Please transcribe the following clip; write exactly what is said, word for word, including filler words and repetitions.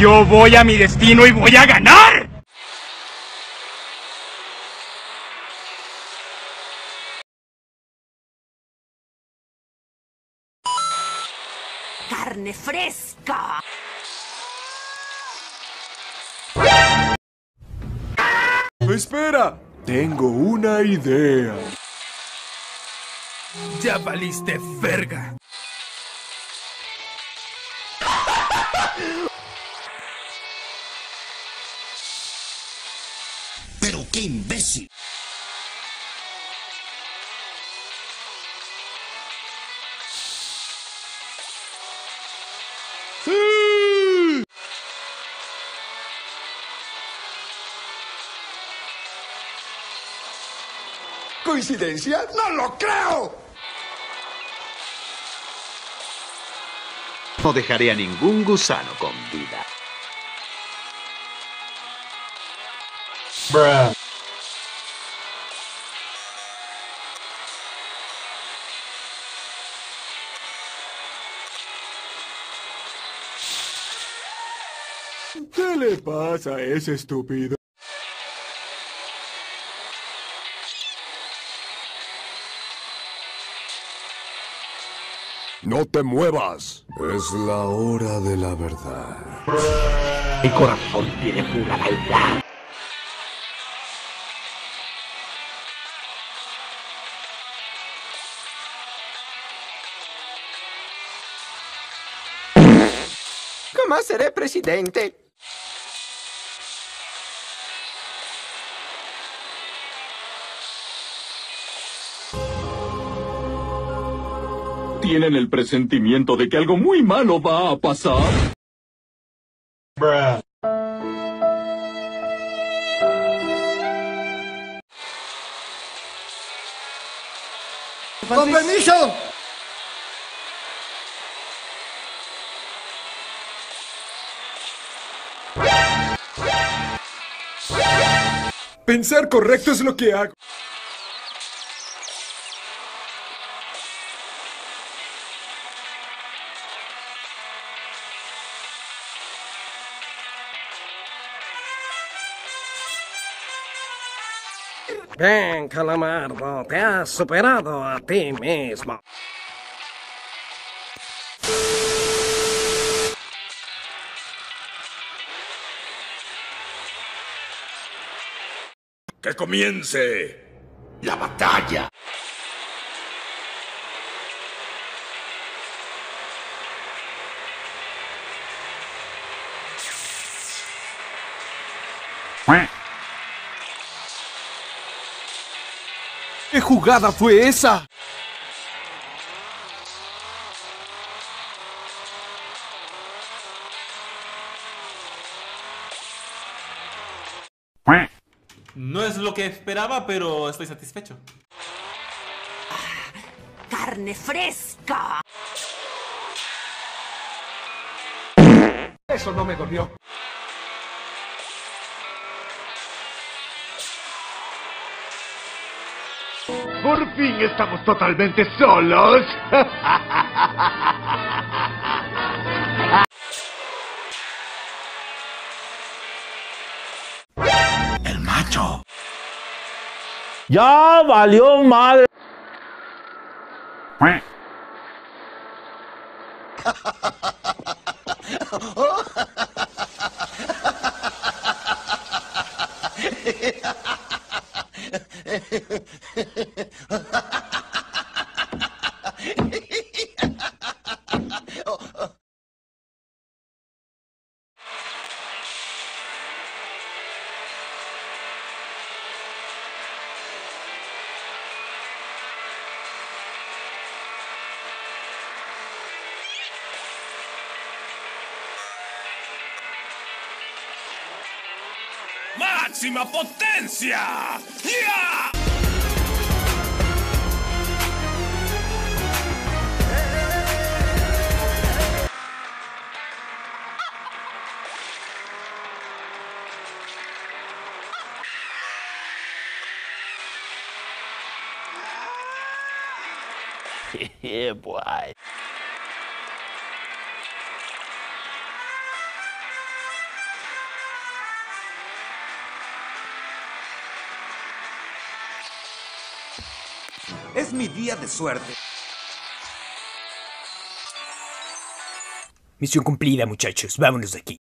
Yo voy a mi destino y voy a ganar. ¡Carne fresca! ¡Espera! Tengo una idea. Ya valiste verga. ¡Pero qué imbécil! ¡Sí! ¿Coincidencia? ¡No lo creo! No dejaré a ningún gusano con vida. Bruh. ¿Qué le pasa a ese estúpido? No te muevas. Es la hora de la verdad. Mi corazón tiene pura maldad. Jamás seré presidente. ¿Tienen el presentimiento de que algo muy malo va a pasar? Bruh. ¡Con permiso! Pensar correcto es lo que hago. Bien, Calamardo, te has superado a ti mismo. ¡Que comience la batalla! ¿Qué jugada fue esa? No es lo que esperaba, pero estoy satisfecho. ¡Carne fresca! Eso no me dolió. Por fin estamos totalmente solos. ¡El macho! Ya valió mal. ¡Máxima potencia! ¡Ya! Yeah, boy. Es mi día de suerte. Misión cumplida, muchachos. Vámonos de aquí.